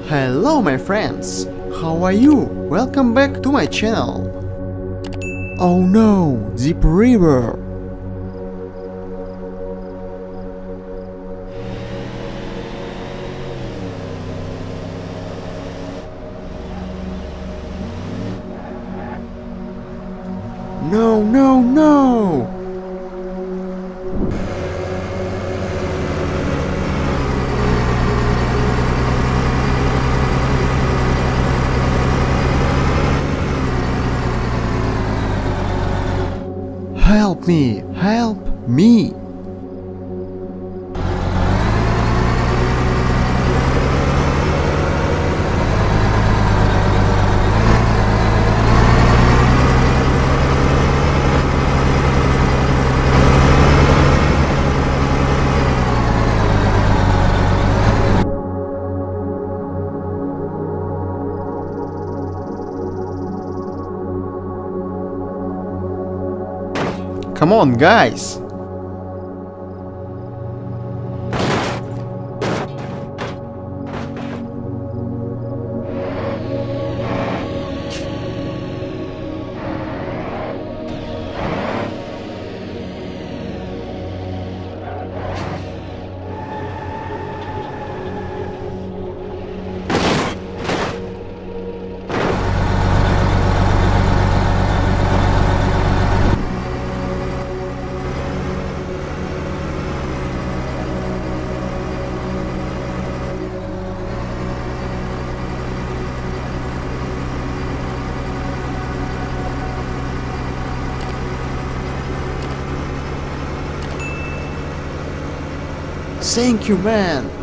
Hello my friends, how are you? Welcome back to my channel. Oh no, deep river. No, no, no! Help me! Help me! Come on, guys! Thank you, man!